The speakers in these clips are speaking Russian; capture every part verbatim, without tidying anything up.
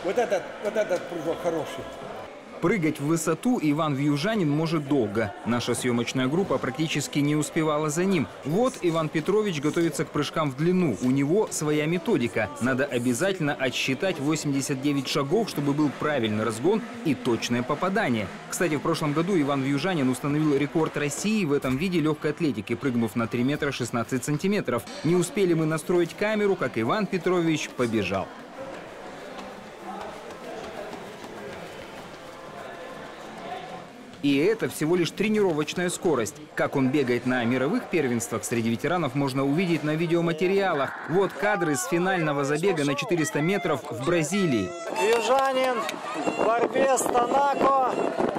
Вот этот, вот этот прыжок хороший. Прыгать в высоту Иван Вьюжанин может долго. Наша съемочная группа практически не успевала за ним. Вот Иван Петрович готовится к прыжкам в длину. У него своя методика. Надо обязательно отсчитать восемьдесят девять шагов, чтобы был правильный разгон и точное попадание. Кстати, в прошлом году Иван Вьюжанин установил рекорд России в этом виде легкой атлетики, прыгнув на три метра шестнадцать сантиметров. Не успели мы настроить камеру, как Иван Петрович побежал. И это всего лишь тренировочная скорость. Как он бегает на мировых первенствах среди ветеранов, можно увидеть на видеоматериалах. Вот кадры с финального забега на четыреста метров в Бразилии. Вьюжанин в борьбе с Танако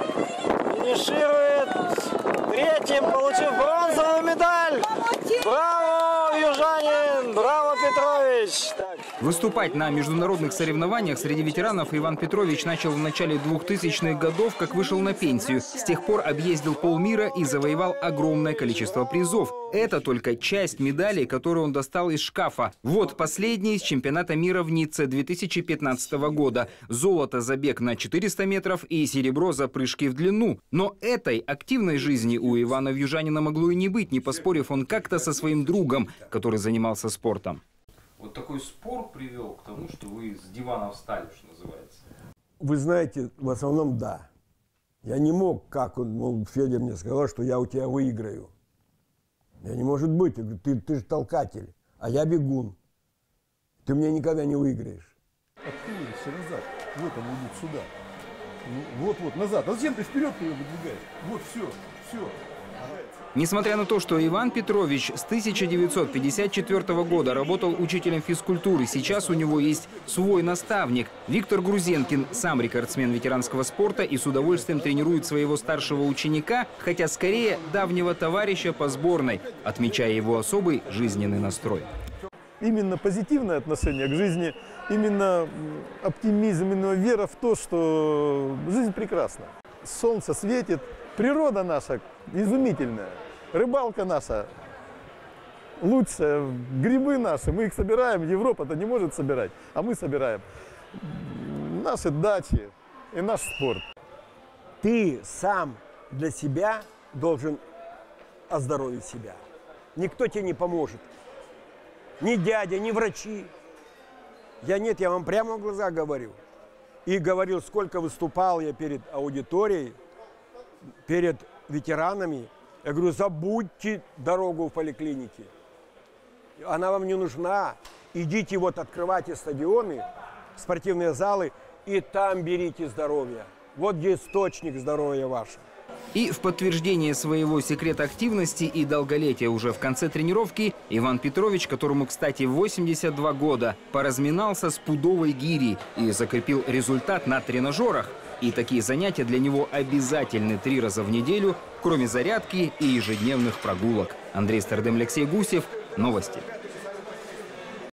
финиширует третьим, получив бронзовую медаль. Браво, Вьюжанин! Браво, Петрович! Так. Выступать на международных соревнованиях среди ветеранов Иван Петрович начал в начале двухтысячных годов, как вышел на пенсию. С тех пор объездил полмира и завоевал огромное количество призов. Это только часть медалей, которые он достал из шкафа. Вот последний из чемпионата мира в Ницце две тысячи пятнадцатого года. Золото за бег на четыреста метров и серебро за прыжки в длину. Но этой активной жизни у Ивана Вьюжанина могло и не быть, не поспорив он как-то со своим другом, который занимался спортом. Вот такой спор привел к тому, что вы с дивана встали, что называется. Вы знаете, в основном да. Я не мог, как он, мол, Федя мне сказал, что я у тебя выиграю. Я не может быть. Я говорю, ты, ты же толкатель, а я бегун. Ты меня никогда не выиграешь. Открылся назад. Вот он идет сюда. Вот-вот, назад. А зачем ты вперед ее выдвигаешь? Вот, все, все. Несмотря на то, что Иван Петрович с тысяча девятьсот пятьдесят четвёртого года работал учителем физкультуры, сейчас у него есть свой наставник. Виктор Грузенкин, сам рекордсмен ветеранского спорта и с удовольствием тренирует своего старшего ученика, хотя скорее давнего товарища по сборной, отмечая его особый жизненный настрой. Именно позитивное отношение к жизни, именно оптимизм, именно вера в то, что жизнь прекрасна. Солнце светит, природа наша изумительная, рыбалка наша лучшая, грибы наши, мы их собираем, Европа-то не может собирать, а мы собираем. Наши дачи и наш спорт. Ты сам для себя должен оздоровить себя. Никто тебе не поможет. Ни дядя, ни врачи. Я нет, я вам прямо в глаза говорю. И говорил, сколько выступал я перед аудиторией, перед ветеранами. Я говорю, забудьте дорогу в поликлинике. Она вам не нужна. Идите вот открывайте стадионы, спортивные залы, и там берите здоровье. Вот где источник здоровья вашего. И в подтверждение своего секрета активности и долголетия уже в конце тренировки Иван Петрович, которому, кстати, восемьдесят два года, поразминался с пудовой гирей и закрепил результат на тренажерах. И такие занятия для него обязательны три раза в неделю, кроме зарядки и ежедневных прогулок. Андрей Стардем, Алексей Гусев. Новости.